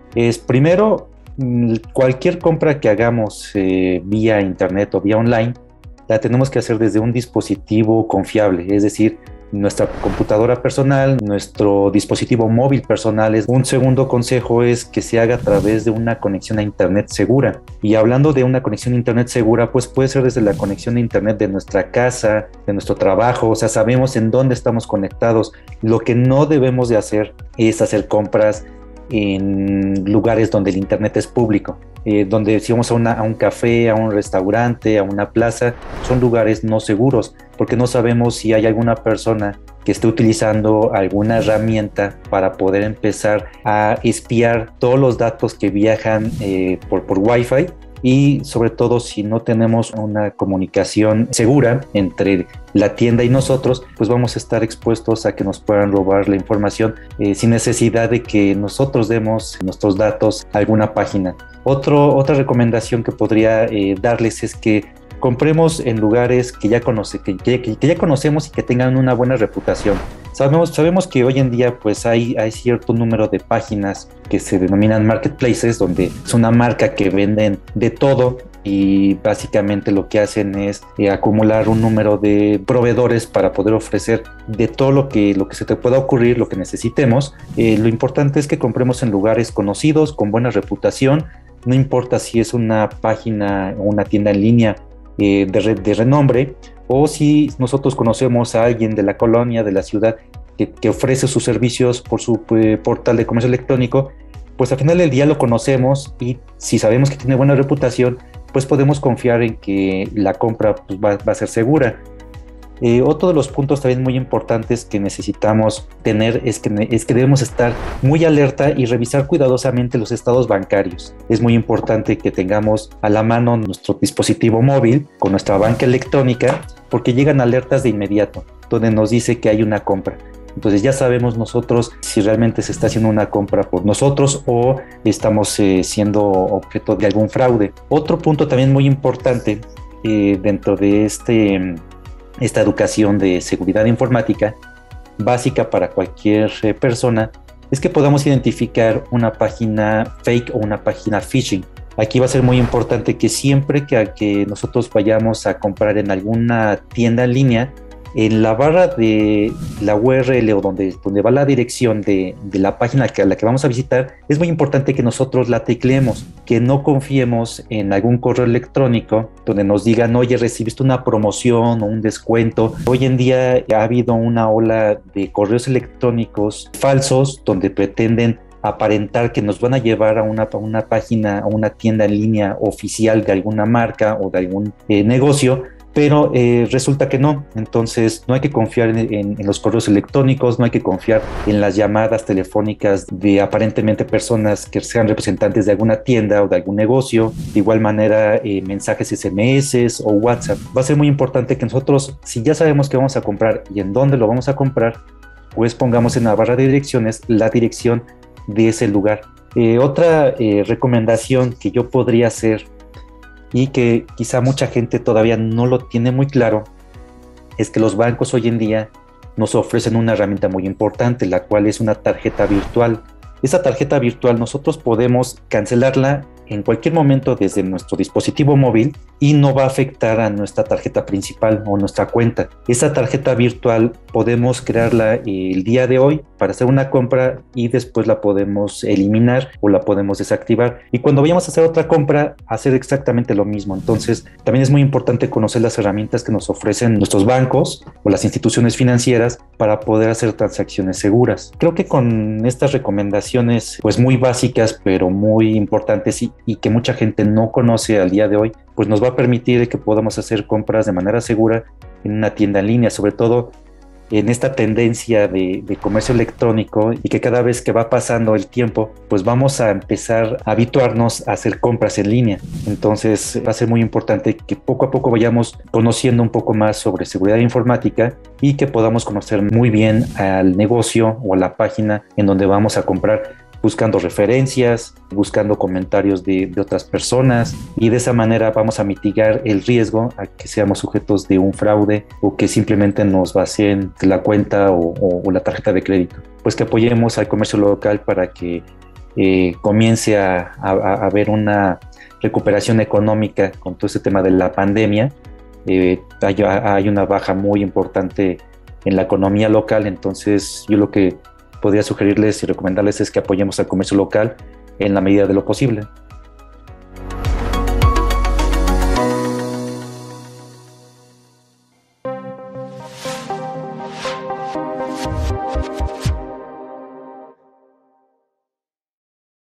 Es primero, cualquier compra que hagamos vía internet o vía online, la tenemos que hacer desde un dispositivo confiable, es decir, nuestra computadora personal, nuestro dispositivo móvil personal. Un segundo consejo es que se haga a través de una conexión a internet segura. Y hablando de una conexión a internet segura, pues puede ser desde la conexión a internet de nuestra casa, de nuestro trabajo, o sea, sabemos en dónde estamos conectados. Lo que no debemos de hacer es hacer compras en lugares donde el internet es público, donde si vamos a un café, a un restaurante, a una plaza, son lugares no seguros, porque no sabemos si hay alguna persona que esté utilizando alguna herramienta para poder empezar a espiar todos los datos que viajan por Wi-Fi. Y sobre todo si no tenemos una comunicación segura entre la tienda y nosotros, pues vamos a estar expuestos a que nos puedan robar la información sin necesidad de que nosotros demos nuestros datos a alguna página. Otra recomendación que podría darles es que compremos en lugares que ya conocemos y que tengan una buena reputación. Sabemos que hoy en día pues hay cierto número de páginas que se denominan marketplaces, donde es una marca que venden de todo y básicamente lo que hacen es acumular un número de proveedores para poder ofrecer de todo lo que se te pueda ocurrir, lo que necesitemos. Lo importante es que compremos en lugares conocidos, con buena reputación. No importa si es una página o una tienda en línea de renombre, o si nosotros conocemos a alguien de la colonia, de la ciudad, que ofrece sus servicios por su portal de comercio electrónico, pues al final del día lo conocemos y si sabemos que tiene buena reputación, pues podemos confiar en que la compra pues, va a ser segura. Otro de los puntos también muy importantes que necesitamos tener es que debemos estar muy alerta y revisar cuidadosamente los estados bancarios. Es muy importante que tengamos a la mano nuestro dispositivo móvil con nuestra banca electrónica, porque llegan alertas de inmediato donde nos dice que hay una compra. Entonces ya sabemos nosotros si realmente se está haciendo una compra por nosotros o estamos siendo objeto de algún fraude. Otro punto también muy importante dentro de esta educación de seguridad informática básica para cualquier persona es que podamos identificar una página fake o una página phishing. Aquí va a ser muy importante que siempre que nosotros vayamos a comprar en alguna tienda en línea, en la barra de la URL o donde va la dirección de la página a la que vamos a visitar, es muy importante que nosotros la tecleemos, que no confiemos en algún correo electrónico donde nos digan, oye, recibiste una promoción o un descuento. Hoy en día ha habido una ola de correos electrónicos falsos donde pretenden aparentar que nos van a llevar a una página, a una tienda en línea oficial de alguna marca o de algún negocio, pero resulta que no. Entonces no hay que confiar en los correos electrónicos, no hay que confiar en las llamadas telefónicas de aparentemente personas que sean representantes de alguna tienda o de algún negocio. De igual manera mensajes SMS o WhatsApp. Va a ser muy importante que nosotros, si ya sabemos qué vamos a comprar y en dónde lo vamos a comprar, pues pongamos en la barra de direcciones la dirección de ese lugar. Otra recomendación que yo podría hacer y que quizá mucha gente todavía no lo tiene muy claro, es que los bancos hoy en día nos ofrecen una herramienta muy importante, la cual es una tarjeta virtual. Esa tarjeta virtual nosotros podemos cancelarla en cualquier momento desde nuestro dispositivo móvil y no va a afectar a nuestra tarjeta principal o nuestra cuenta. Esa tarjeta virtual podemos crearla el día de hoy para hacer una compra y después la podemos eliminar o la podemos desactivar. Y cuando vayamos a hacer otra compra, hacer exactamente lo mismo. Entonces, también es muy importante conocer las herramientas que nos ofrecen nuestros bancos o las instituciones financieras para poder hacer transacciones seguras. Creo que con estas recomendaciones, pues muy básicas, pero muy importantes y que mucha gente no conoce al día de hoy, pues nos va a permitir que podamos hacer compras de manera segura en una tienda en línea, sobre todo en esta tendencia de comercio electrónico, y que cada vez que va pasando el tiempo, pues vamos a empezar a habituarnos a hacer compras en línea. Entonces va a ser muy importante que poco a poco vayamos conociendo un poco más sobre seguridad informática y que podamos conocer muy bien al negocio o a la página en donde vamos a comprar, buscando referencias, buscando comentarios de otras personas, y de esa manera vamos a mitigar el riesgo a que seamos sujetos de un fraude o que simplemente nos vacíen la cuenta o la tarjeta de crédito. Pues que apoyemos al comercio local para que comience a haber una recuperación económica con todo este tema de la pandemia, hay una baja muy importante en la economía local. Entonces yo lo que podría sugerirles y recomendarles es que apoyemos al comercio local en la medida de lo posible.